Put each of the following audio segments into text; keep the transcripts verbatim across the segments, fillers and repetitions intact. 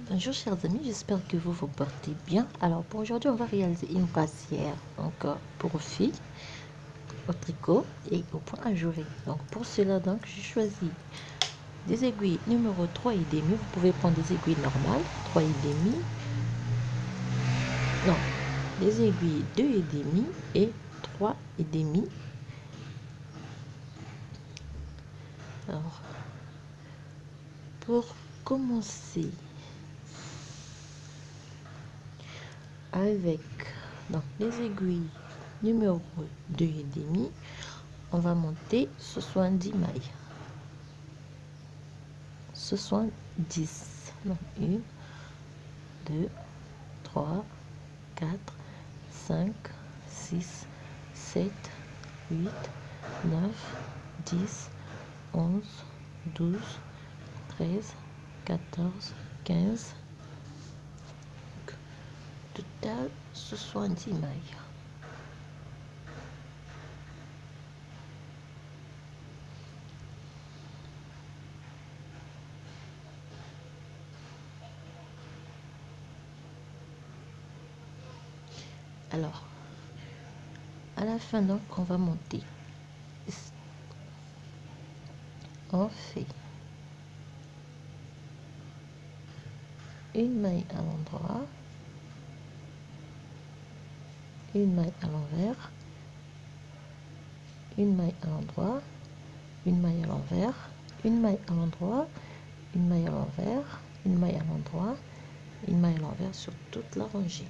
Bonjour chers amis, j'espère que vous vous portez bien. Alors pour aujourd'hui, on va réaliser une brassière donc euh, pour filles au tricot et au point ajouré. Donc pour cela, donc j'ai choisi des aiguilles numéro trois et demi. Vous pouvez prendre des aiguilles normales, trois et demi. Non, des aiguilles deux et demi et trois et demi. Alors pour commencer avec donc les aiguilles numéro deux et demi, on va monter soixante-dix mailles. soixante-dix. Donc un, deux, trois, quatre, cinq, six, sept, huit, neuf, dix, onze, douze, treize, quatorze, quinze. Total soixante-dix mailles. Alors, à la fin, donc, on va monter. On fait une maille à l'endroit, une maille à l'envers, une maille à l'endroit, une maille à l'envers, une maille à l'endroit, une maille à l'envers, une maille à l'endroit, une maille à l'envers sur toute la rangée.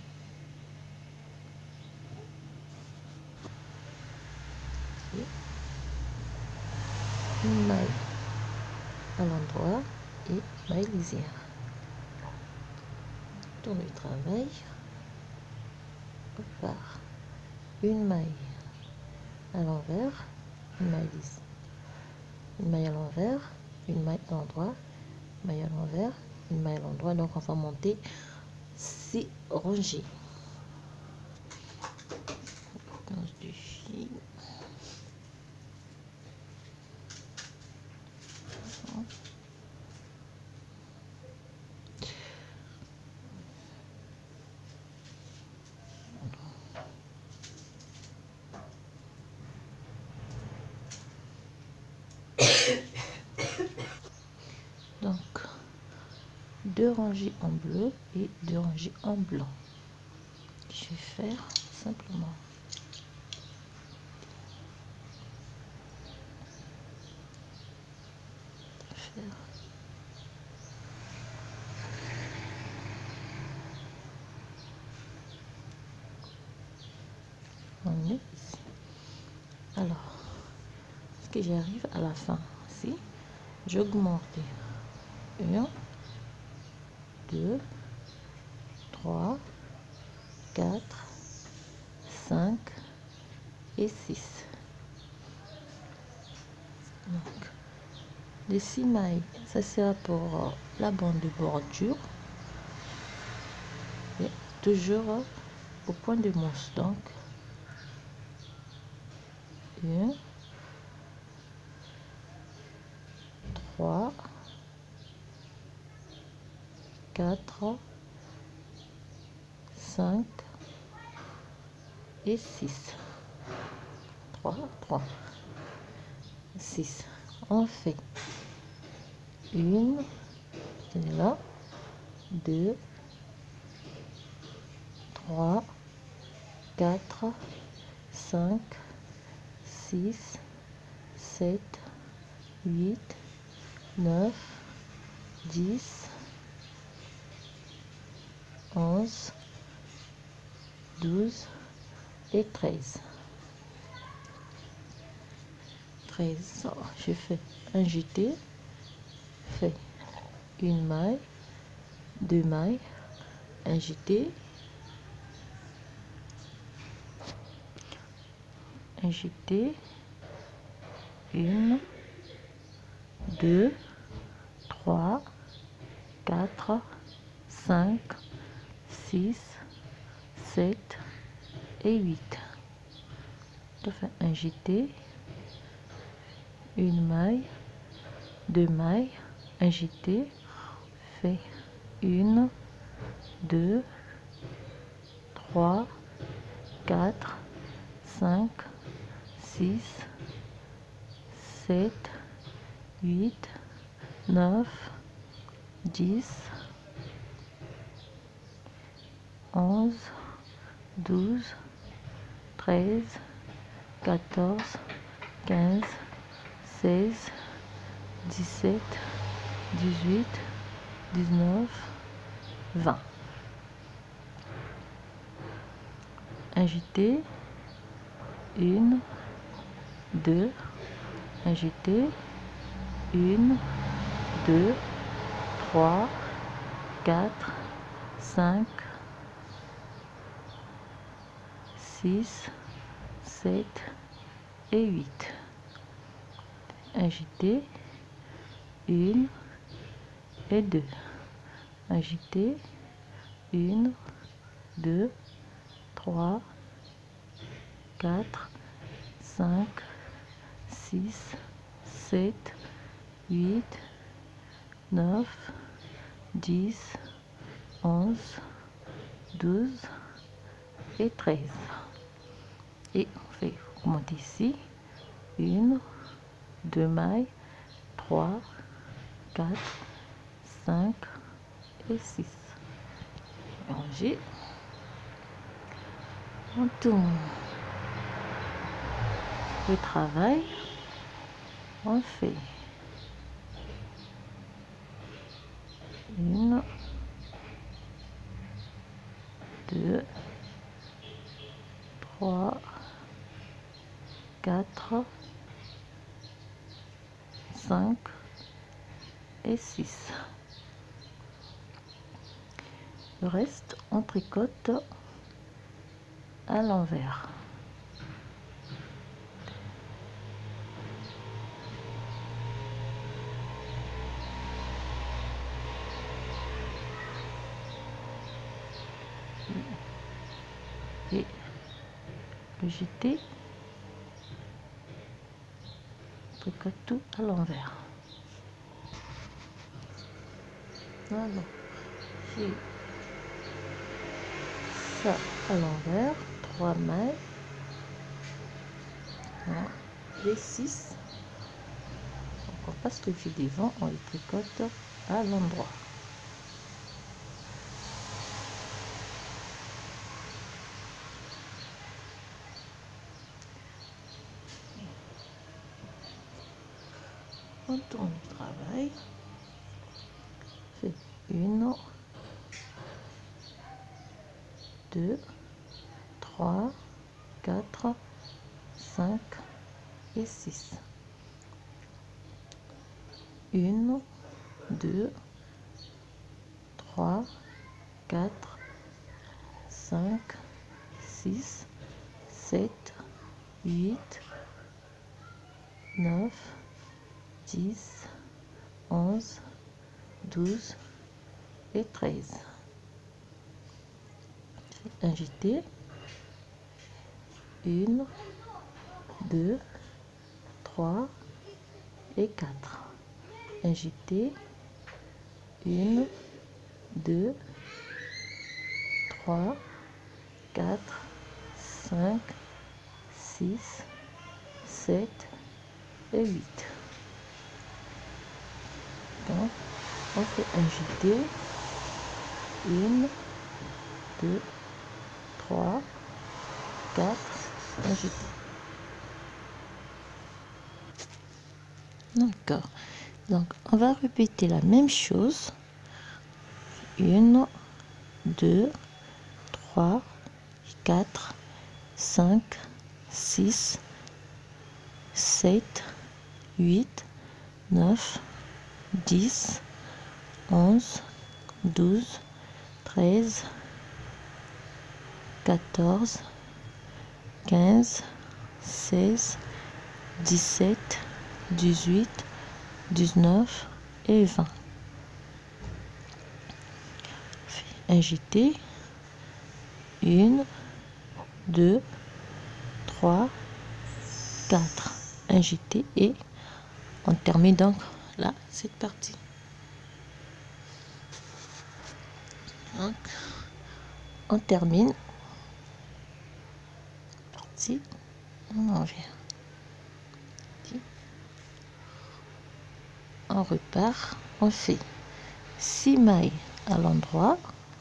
Une maille à l'endroit et maille lisière. Tourne le travail. On part une maille à l'envers, une maille lisse, une maille à l'envers, une maille à l'endroit, une maille à l'envers, une maille à l'endroit. Donc on va monter six rangées. Du fil. Donc deux rangées en bleu et deux rangées en blanc. Je vais faire simplement faire on est ici. Alors ce que j'arrive à la fin, si j'augmente un, deux, trois, quatre, cinq et six. Donc les six mailles, ça sera pour la bande de bordure et toujours au point de mousse. Donc un, trois, quatre, cinq et six. trois, trois, six. On fait une, c'est là, deux, trois, quatre, cinq, six, sept, huit, neuf, dix, onze, douze et treize. treize. Je fais un jeté, fais une maille, deux mailles, un jeté, un jeté, une, deux, trois, quatre, cinq, six, sept et huit. Je fais un jeté, une maille, deux mailles, un jeté, fait un, deux, trois, quatre, cinq, six, sept, huit, neuf, dix, onze, douze, treize, quatorze, quinze, seize, dix-sept, dix-huit, dix-neuf, vingt. Agiter, une, deux, agiter, une, deux, trois, quatre, cinq, six, sept et huit. Agiter, une et deux. Agiter, une, deux, trois, quatre, cinq, six, sept, huit, neuf, dix, onze, douze et treize. Et on fait remonter ici, une, deux mailles, trois, quatre, cinq et six. Ranger. On tourne le travail, on fait une, deux, trois, quatre, cinq et six. Le reste, on tricote à l'envers. Et le jeter, on tricote tout à l'envers. Voilà, j'ai ça à l'envers, trois mailles, voilà, les six. Donc on passe le fil devant, on les tricote à l'endroit. On tourne le travail, fait une, deux, trois, quatre, cinq et six. Une, deux, trois, quatre, cinq, six, sept, huit, neuf, dix, onze, douze et treize. Agiter, une, deux, trois et quatre. Agiter, une, deux, trois, quatre, cinq, six, sept et huit. Donc, on fait agiter, une, deux, trois, quatre, agiter. D'accord. Donc, on va répéter la même chose. Une, deux, trois, quatre, cinq, six, sept, huit, neuf, dix, onze, douze, treize, quatorze, quinze, seize, dix-sept, dix-huit, dix-neuf et vingt. Agiter, une, deux, trois, quatre. Agiter et on termine donc là cette partie. Donc, on termine partie en envers. On repart, on fait six mailles à l'endroit,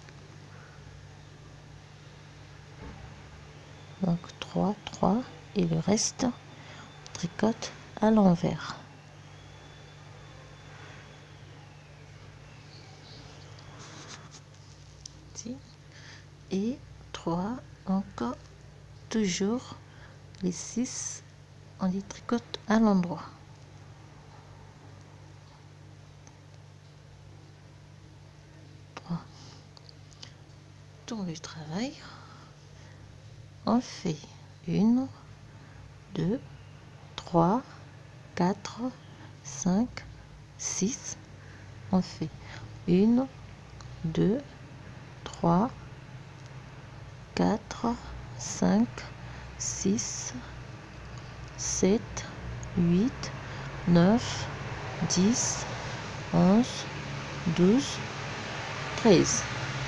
donc trois, trois, et le reste on tricote à l'envers. Et trois, encore toujours les six, on les tricote à l'endroit. Tour du travail, on fait une, deux, trois, quatre, cinq, six. On fait une, deux, trois, quatre, cinq, six, sept, huit, neuf, dix, onze, douze, treize.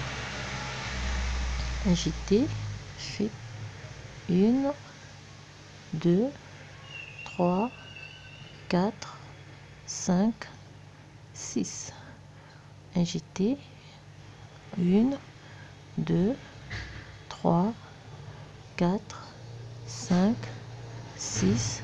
Agité, fait une, deux, trois, quatre, cinq, six. Agité, une, deux, trois, quatre, cinq, six,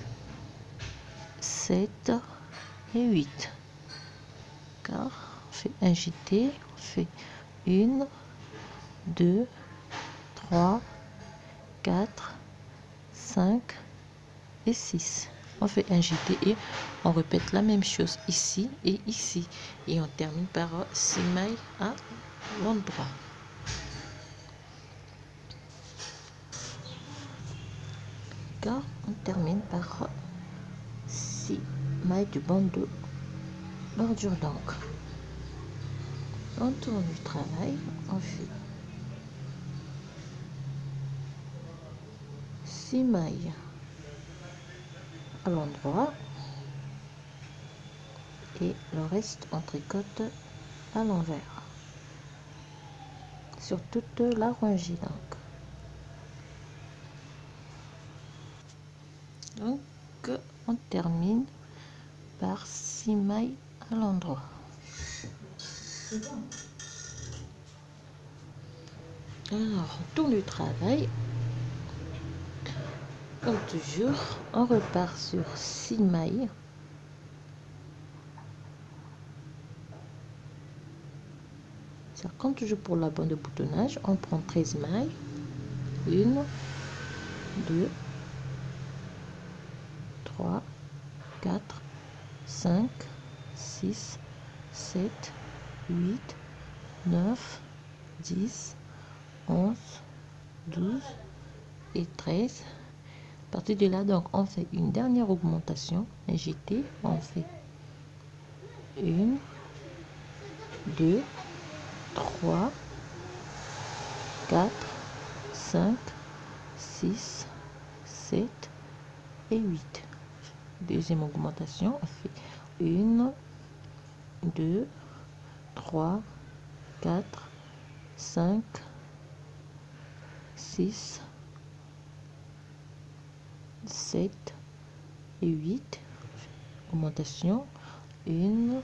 sept et huit. D'accord. On fait agiter, on fait une, deux, trois, quatre, cinq et six. On fait agiter et on répète la même chose ici et ici. Et on termine par six mailles à l'endroit. D'accord. On termine par six mailles du bandeau bordure. Donc, on tourne du travail, on fait six mailles à l'endroit et le reste on tricote à l'envers sur toute la rangée. Donc, donc on termine par six mailles à l'endroit. Alors, on tourne du travail. Comme toujours, on repart sur six mailles. Ça, comme toujours pour la bande de boutonnage, on prend treize mailles. une, deux, trois, quatre, cinq, six, sept, huit, neuf, dix, onze, douze et treize. À partir de là, donc, on fait une dernière augmentation. Agité, on fait une, deux, trois, quatre, cinq, six, sept et huit. Deuxième augmentation, on fait une, deux, trois, quatre, cinq, six, sept et huit. Augmentation, une,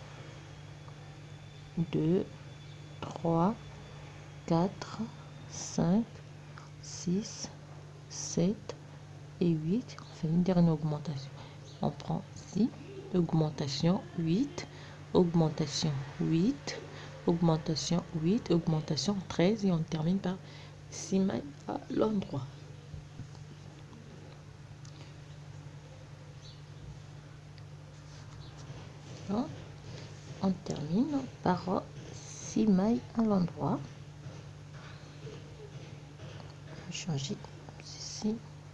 deux, trois, quatre, cinq, six, sept et huit. On fait une dernière augmentation. On prend six, augmentation huit, augmentation huit, augmentation huit, augmentation treize et on termine par six mailles à l'endroit. On termine par six mailles à l'endroit. Changer ceci.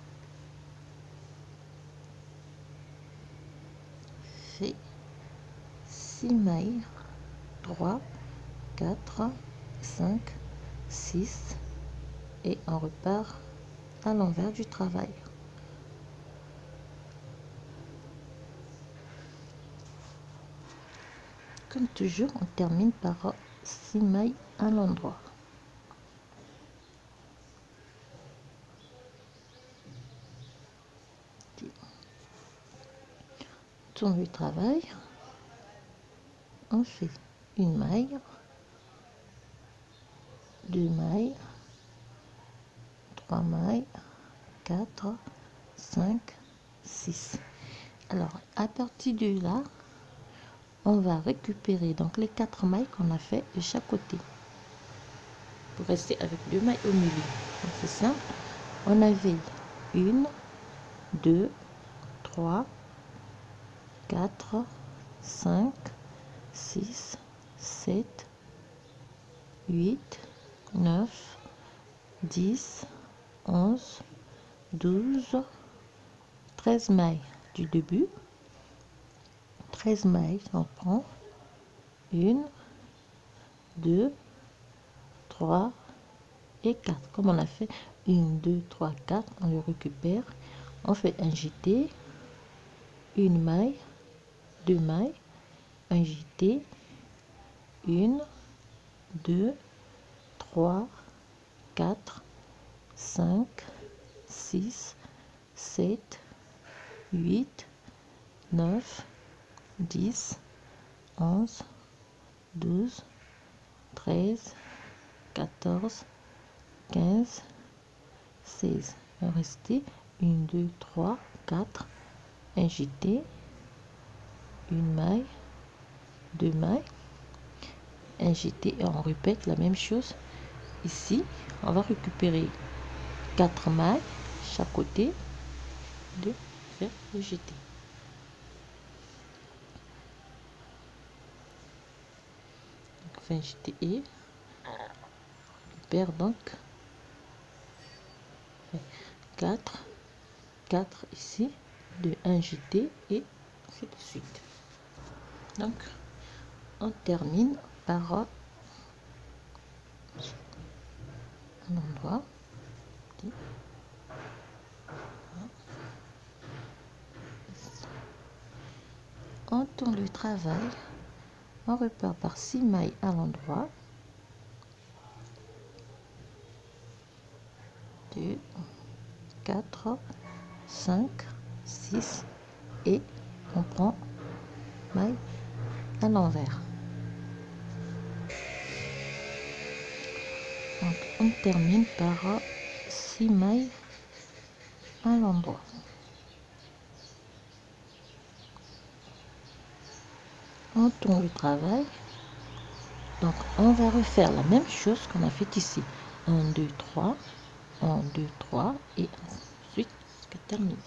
Fait six mailles, trois, quatre, cinq, six et on repart à l'envers du travail. Comme toujours, on termine par six mailles à l'endroit. tourne le travail, on fait une maille, deux mailles, trois mailles, quatre, cinq, six. Alors à partir de là, on va récupérer donc les quatre mailles qu'on a fait de chaque côté pour rester avec deux mailles au milieu. C'est simple. On avait une, deux, trois, quatre, cinq, six, sept, huit, neuf, dix, onze, douze, treize mailles du début. treize mailles, on prend une, deux, trois et quatre. Comme on a fait une, deux, trois, quatre, on le récupère. On fait un jeté, une maille, deux mailles, un jeté, une, deux, trois, quatre, cinq, six, sept, huit, neuf, dix, onze, douze, treize, quatorze, quinze, seize. Il va rester une, deux, trois, quatre, un jeté, une maille, deux mailles, un jeté et on répète la même chose. Ici, on va récupérer quatre mailles chaque côté de faire le jeté. Donc, on fait un jeté et on récupère donc quatre, quatre ici, de un jeté et ainsi de suite. Donc, on termine par un endroit. On tourne le travail, on repart par six mailles à l'endroit, deux, quatre, cinq, six et on prend maille à l'envers. Donc on termine par six mailles à l'endroit. On tourne le travail, donc on va refaire la même chose qu'on a fait ici. un, deux, trois, un, deux, trois et ensuite jusqu'à terminer.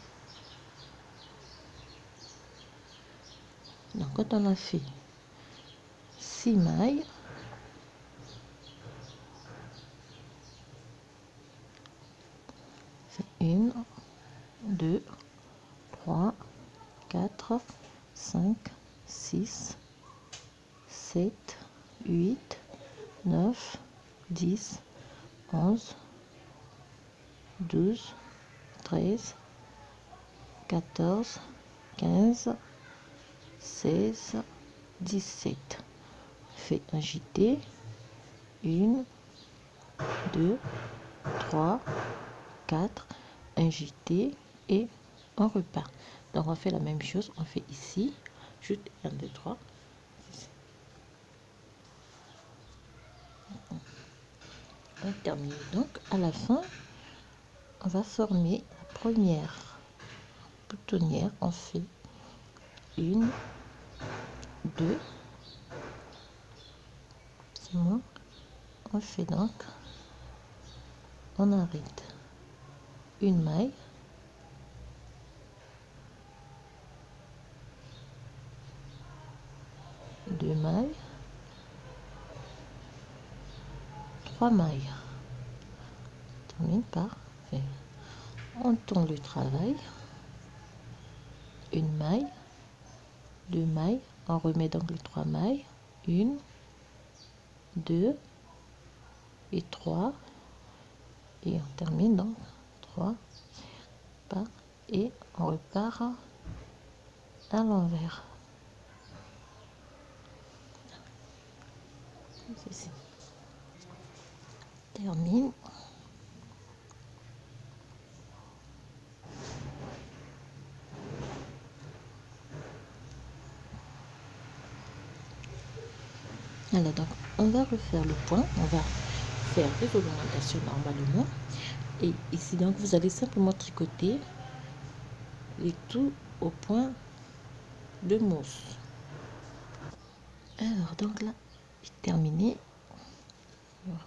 Donc quand on a fait six mailles, c'est une, deux, trois, quatre, cinq, six, sept, huit, neuf, dix, onze, douze, treize, quatorze, quinze, seize, dix-sept. Fait un jeté, une, deux, trois, quatre, un jeté et on repart. Donc on fait la même chose, on fait ici, juste un, deux, trois. On termine donc à la fin, on va former la première boutonnière. On fait une, deux, c'est bon. On fait donc, on arrête une maille, deux mailles, trois mailles. On termine par faire. On tourne le travail, une maille, deux mailles, on remet donc les trois mailles, une, deux et trois, et on termine donc trois pas et on repart à l'envers. Ceci termine. Voilà, donc on va refaire le point, on va faire des augmentations normalement. Et ici, donc, vous allez simplement tricoter et tout au point de mousse. Alors, donc là, j'ai terminé. Voilà.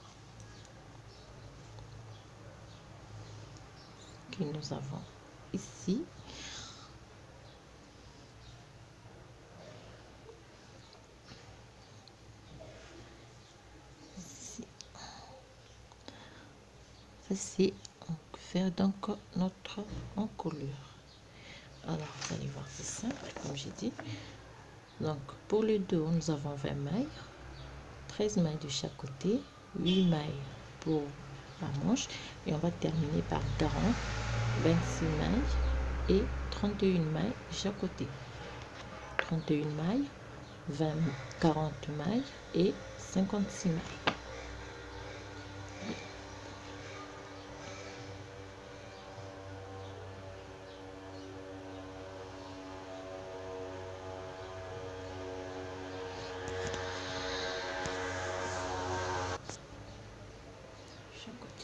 Que nous avons ici. Ici. Ça, c'est faire donc notre encolure. Alors, vous allez voir, c'est simple, comme j'ai dit. Donc, pour le dos, nous avons vingt mailles, treize mailles de chaque côté, huit mailles pour la manche, et on va terminer par quarante, vingt-six mailles et trente et une mailles de chaque côté. trente et une mailles, vingt, quarante mailles et cinquante-six mailles. Chaque côté.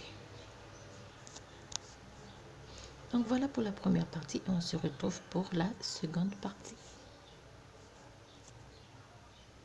Donc voilà pour la première partie et on se retrouve pour la seconde partie.